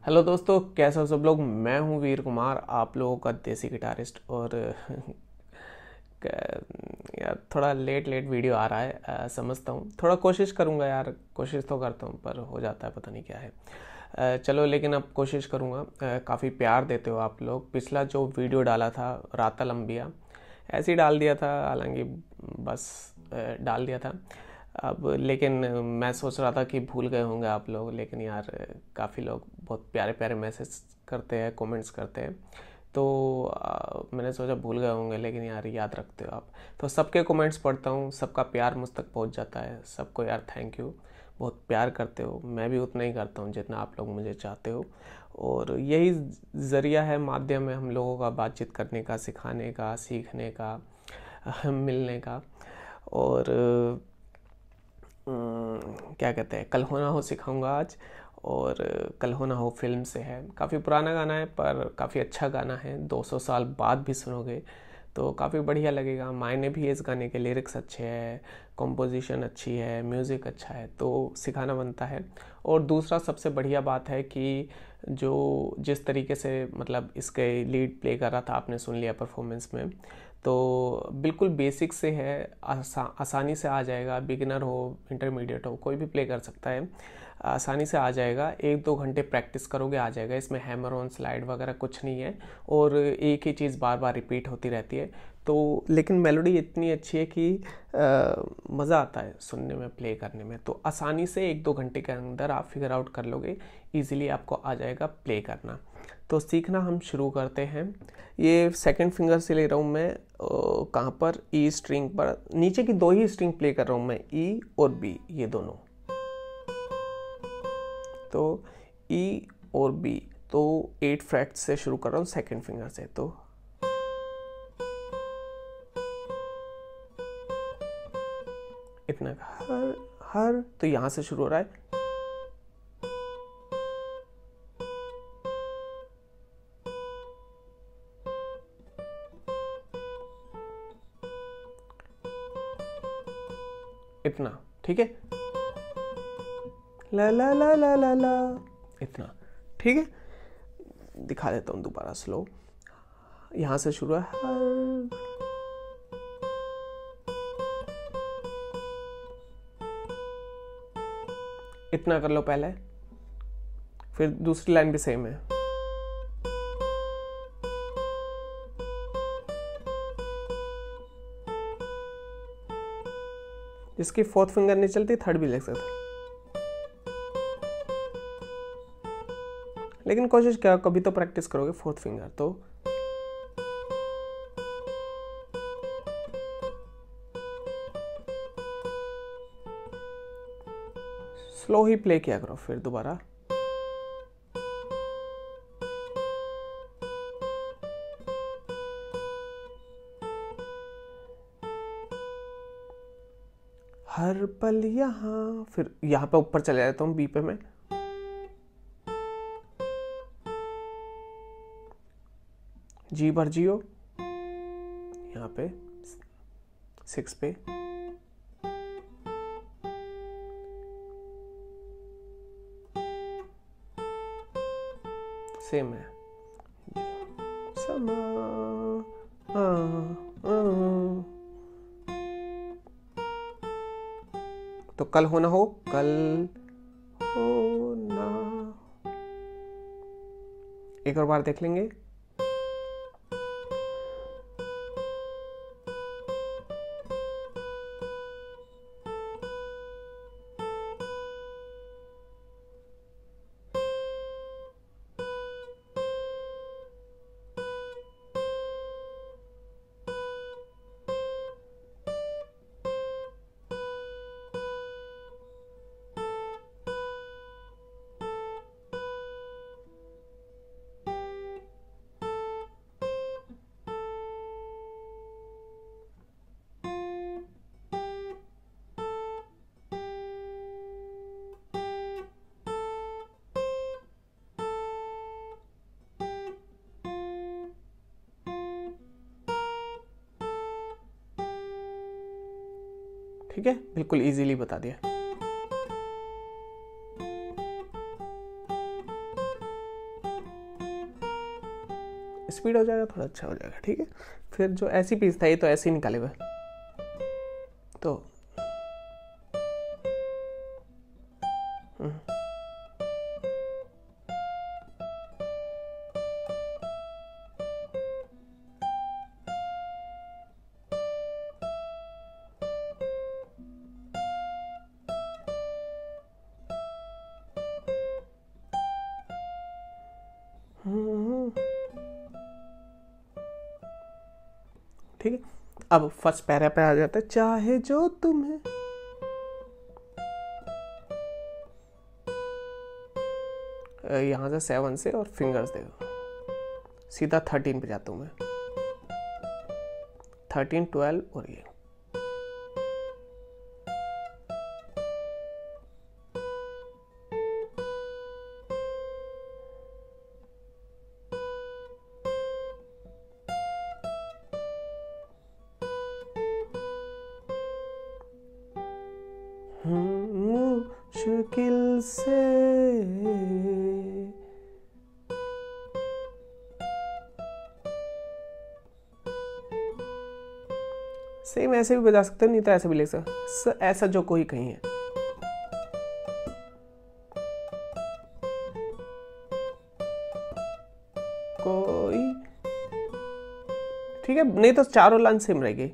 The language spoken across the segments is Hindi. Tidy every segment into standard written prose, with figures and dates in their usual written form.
हेलो दोस्तों, कैसे हो सब लोग। मैं हूं वीर कुमार, आप लोगों का देसी गिटारिस्ट। और यार थोड़ा लेट लेट वीडियो आ रहा है, समझता हूँ। थोड़ा कोशिश करूँगा यार, कोशिश तो करता हूँ पर हो जाता है पता नहीं क्या है। चलो लेकिन अब कोशिश करूँगा। काफ़ी प्यार देते हो आप लोग। पिछला जो वीडियो डाला था राता लंबिया, ऐसे ही डाल दिया था, हालांकि बस डाल दिया था। अब लेकिन मैं सोच रहा था कि भूल गए होंगे आप लोग, लेकिन यार काफ़ी लोग बहुत प्यारे प्यारे मैसेज करते हैं, कमेंट्स करते हैं। तो मैंने सोचा भूल गए होंगे, लेकिन यार याद रखते हो आप। तो सबके कमेंट्स पढ़ता हूँ, सबका प्यार मुझ तक पहुँच जाता है। सबको यार थैंक यू, बहुत प्यार करते हो। मैं भी उतना ही करता हूँ जितना आप लोग मुझे चाहते हो। और यही ज़रिया है, माध्यम है हम लोगों का बातचीत करने का, सिखाने का, सीखने का, मिलने का। और क्या कहते हैं, कल हो ना हो सिखाऊंगा आज। और कल हो ना हो फिल्म से है, काफ़ी पुराना गाना है पर काफ़ी अच्छा गाना है। 200 साल बाद भी सुनोगे तो काफ़ी बढ़िया लगेगा। मायने भी है इस गाने के, लिरिक्स अच्छे हैं, कंपोजिशन अच्छी है, म्यूज़िक अच्छा है, तो सिखाना बनता है। और दूसरा सबसे बढ़िया बात है कि जो जिस तरीके से मतलब इसके लीड प्ले कर रहा था, आपने सुन लिया परफॉर्मेंस में, तो बिल्कुल बेसिक से है, आसानी से आ जाएगा। बिगिनर हो, इंटरमीडिएट हो, कोई भी प्ले कर सकता है, आसानी से आ जाएगा। 1-2 घंटे प्रैक्टिस करोगे आ जाएगा। इसमें हैमर ऑन स्लाइड वगैरह कुछ नहीं है, और एक ही चीज़ बार बार रिपीट होती रहती है। तो लेकिन मेलोडी इतनी अच्छी है कि मज़ा आता है सुनने में, प्ले करने में। तो आसानी से 1-2 घंटे के अंदर आप फिगर आउट कर लोगे, ईजिली आपको आ जाएगा प्ले करना। तो सीखना हम शुरू करते हैं। ये सेकंड फिंगर से ले रहा हूँ मैं, कहाँ पर, ई स्ट्रिंग पर। नीचे की 2 ही स्ट्रिंग प्ले कर रहा हूँ मैं, ई और बी, ये दोनों। तो ई और बी, तो 8 फ्रेट से शुरू कर रहा हूँ सेकंड फिंगर से। तो इतना हर हर, तो यहाँ से शुरू हो रहा है। इतना ठीक है, ला ला ला ला ला ला, इतना ठीक है। दिखा देता हूँ दोबारा स्लो। यहाँ से शुरू है हर, इतना कर लो पहले। फिर दूसरी लाइन भी सेम है। जिसकी फोर्थ फिंगर नहीं चलती, थर्ड भी लिख सकते, लेकिन कोशिश क्या, कभी तो प्रैक्टिस करोगे फोर्थ फिंगर। तो स्लो ही प्ले किया करो। फिर दोबारा हर पल यहाँ, फिर यहाँ पे ऊपर चले जाता हूँ बी पे मैं। जी भर जियो, यहाँ पे 6 पे। सेम है, समा आ, आ, तो कल हो ना हो, कल हो ना। एक और बार देख लेंगे। ठीक है, बिल्कुल इजीली बता दिया। स्पीड हो जाएगा, थोड़ा अच्छा हो जाएगा, ठीक है। फिर जो ऐसी पीस था ये तो ऐसे ही निकालेगा, तो ठीक है। अब फर्स्ट पैरा पे आ जाता है, चाहे जो तुम्हें, यहाँ से 7 से और फिंगर्स देखो, सीधा 13 पे जाता हूँ मैं, 13, 12 और ये मुश्किल से सेम ऐसे भी बजा सकते हो, नहीं तो ऐसे भी ले सकते, ऐसा जो कोई कहीं है। कोई, ठीक है, नहीं तो चारों लाइन सेम रहेगी।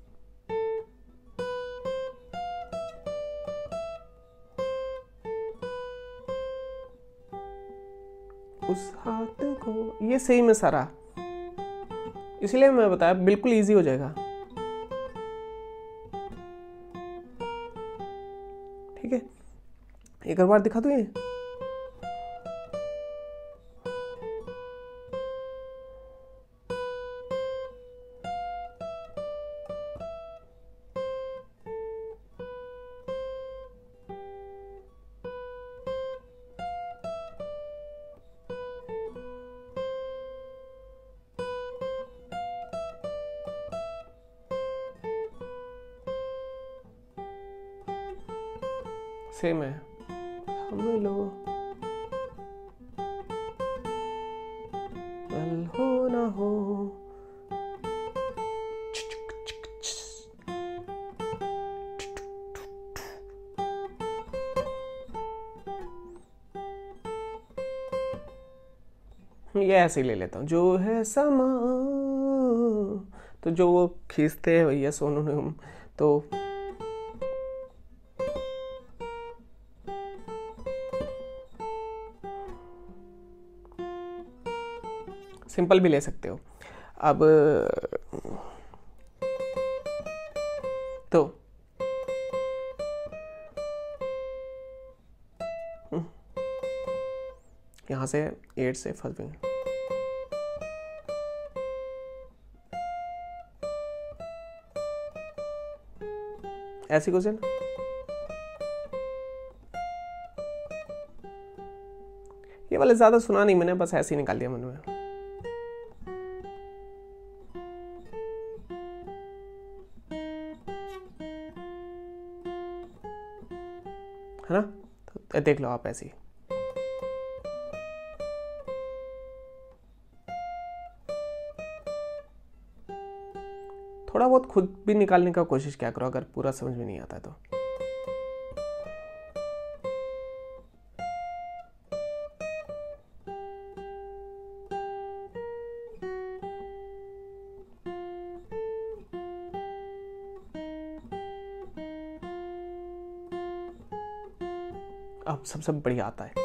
उस हाथ को, ये सही में सारा, इसलिए मैं बताया बिल्कुल इजी हो जाएगा, ठीक है। एक और बार दिखा दूं ये, सेम है। हम लोग हो ना हो, ये ऐसे ही ले लेता हूँ, जो है समा, तो जो वो खींचते हैं भैया सोनू निगम, तो सिंपल भी ले सकते हो। अब तो यहाँ से 8 से फर्स्ट फिंगर, ऐसी कुछ है ना, ये वाले ज्यादा सुना नहीं मैंने, बस ऐसे ही निकाल दिया मन में। है ना, तो देख लो आप ऐसे ही। थोड़ा बहुत खुद भी निकालने का कोशिश क्या करो, अगर पूरा समझ में नहीं आता है तो। अब सबसे बढ़िया आता है,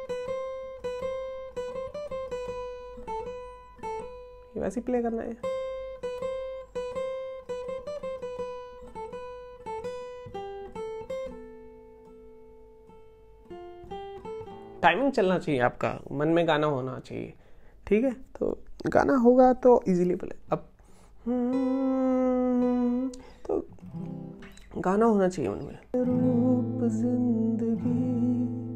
ये वैसे ही प्ले करना है। टाइमिंग चलना चाहिए, आपका मन में गाना होना चाहिए, ठीक है। तो गाना होगा तो इजीली प्ले। अब तो गाना होना चाहिए उनमें। रूप जिंदगी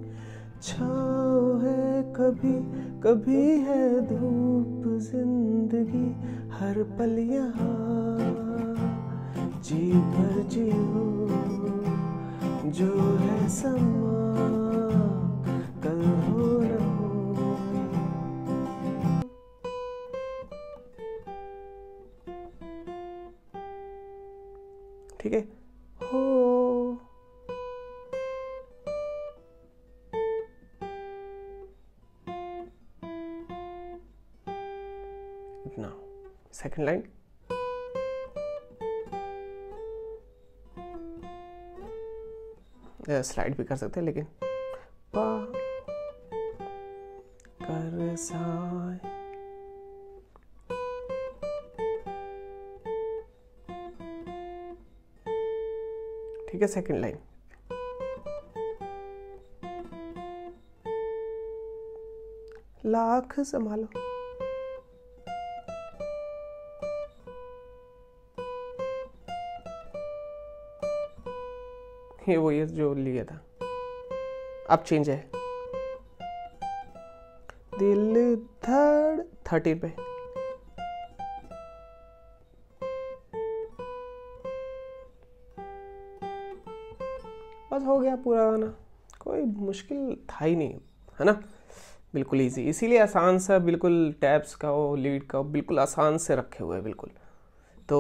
छाँव है, कभी कभी है धूप जिंदगी, हर पल यहाँ जी भर जियो, जो है समा कल हो न हो। ठीक है, हो। इतना। सेकंड लाइन, स्लाइड भी कर सकते हैं, लेकिन पा कर साए, ठीक है। सेकंड लाइन, लाख संभालो, ये वो ये जो लिया था, अब चेंज है। दिल धड़ 13 पे, बस हो गया पूरा गाना। कोई मुश्किल था ही नहीं, है ना, बिल्कुल इजी। इसीलिए आसान सा, बिल्कुल टैप्स का हो, लीड का हो, बिल्कुल आसान से रखे हुए बिल्कुल। तो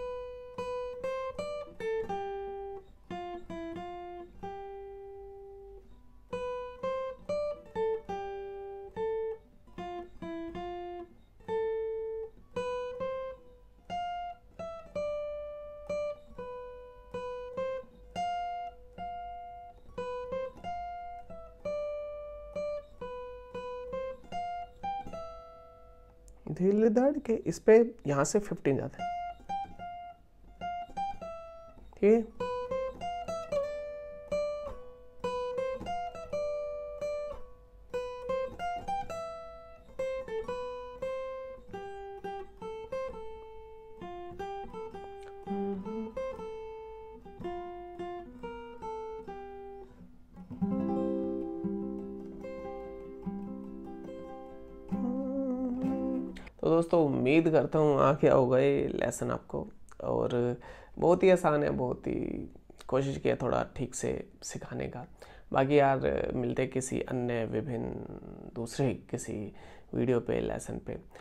दिल धड़ के इस पे यहाँ से 15 जाता है, ठीक है। तो दोस्तों उम्मीद करता हूँ आ गया होगा ये लेसन आपको, और बहुत ही आसान है, बहुत ही कोशिश किया थोड़ा ठीक से सिखाने का। बाकी यार मिलते किसी अन्य विभिन्न दूसरे किसी वीडियो पे, लेसन पे।